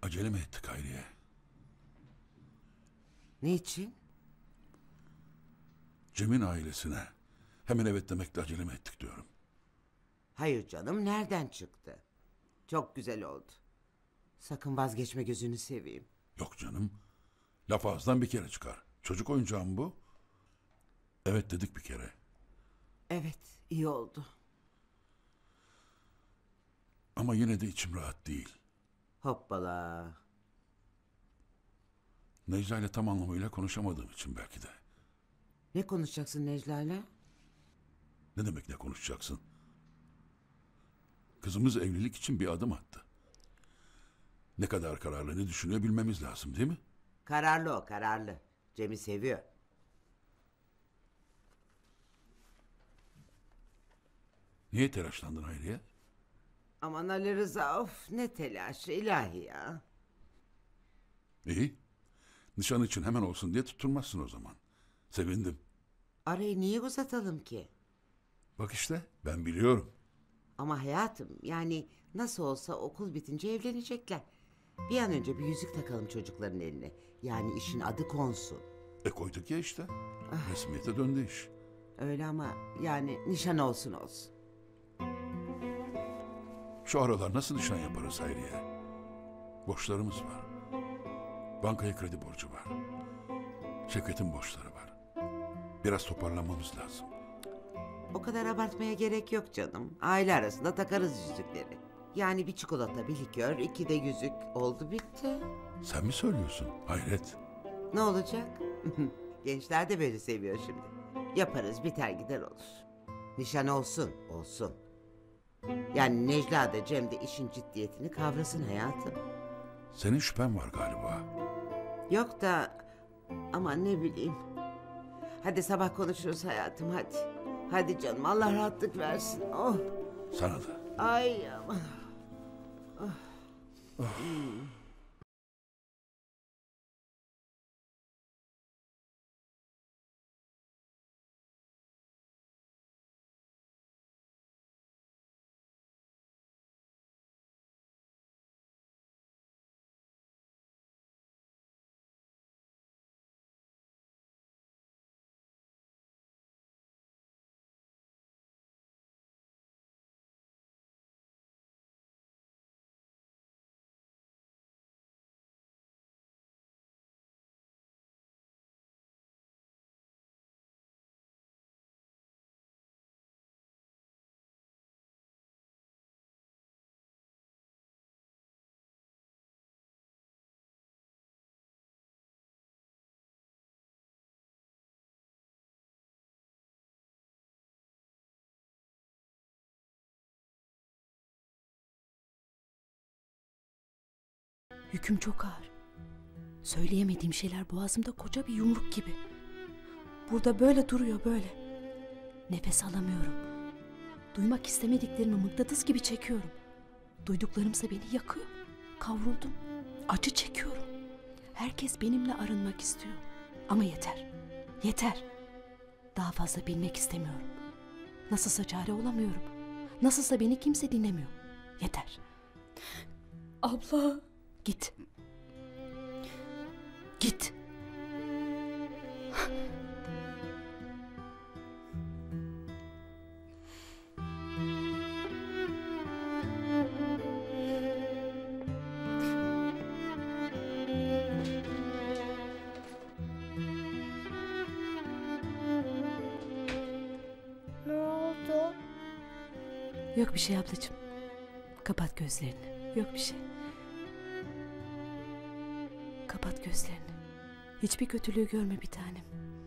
Acele mi ettik Hayriye? Niçin? Cem'in ailesine hemen evet demekle acele mi ettik diyorum. Hayır canım, nereden çıktı? Çok güzel oldu. Sakın vazgeçme, gözünü seveyim. Yok canım. Laf ağızdan bir kere çıkar. Çocuk oyuncağı mı bu? Evet dedik bir kere. Evet, iyi oldu. Ama yine de içim rahat değil. Hoppala. Necla ile tam anlamıyla konuşamadığım için belki de. Ne konuşacaksın Necla'yla? Ne demek ne konuşacaksın? Kızımız evlilik için bir adım attı. Ne kadar kararlı, ne düşünüyor bilmemiz lazım değil mi? Kararlı o, kararlı. Cem'i seviyor. Niye telaşlandın Hayriye? Aman Ali Rıza, of ne telaşı ilahi ya. İyi. Nişan için hemen olsun diye tutturmazsın o zaman. Sevindim. Arayı niye uzatalım ki? Bak işte ben biliyorum. Ama hayatım, yani nasıl olsa okul bitince evlenecekler. Bir an önce bir yüzük takalım çocukların eline. Yani işin adı konsun. Koyduk ya işte. Resmiyete döndü iş. Öyle ama yani nişan olsun olsun. Şu aralar nasıl nişan yaparız Hayriye? Borçlarımız var. Bankaya kredi borcu var. Şirketin borçları var. Biraz toparlanmamız lazım. O kadar abartmaya gerek yok canım. Aile arasında takarız yüzükleri. Yani bir çikolata, bir likör, 2 de yüzük oldu bitti. Sen mi söylüyorsun? Hayret. Ne olacak? Gençler de böyle seviyor şimdi. Yaparız, biter gider olur. Nişan olsun, olsun. Yani Necla da Cem de işin ciddiyetini kavrasın hayatım. Senin şüphen var galiba. Yok da aman ne bileyim. Hadi sabah konuşuruz hayatım, hadi. Hadi canım, Allah rahatlık versin. Oh. Sana da. Ay aman. Yüküm çok ağır. Söyleyemediğim şeyler boğazımda koca bir yumruk gibi. Burada böyle duruyor böyle. Nefes alamıyorum. Duymak istemediklerimi mıknatıs gibi çekiyorum. Duyduklarımsa beni yakıyor. Kavruldum. Acı çekiyorum. Herkes benimle arınmak istiyor. Ama yeter. Yeter. Daha fazla bilmek istemiyorum. Nasılsa çare olamıyorum. Nasılsa beni kimse dinlemiyor. Yeter. Abla. Git. Git. Ne oldu? Yok bir şey ablacığım. Kapat gözlerini. Yok bir şey. Kapat gözlerini. Hiçbir kötülüğü görme bir tanem.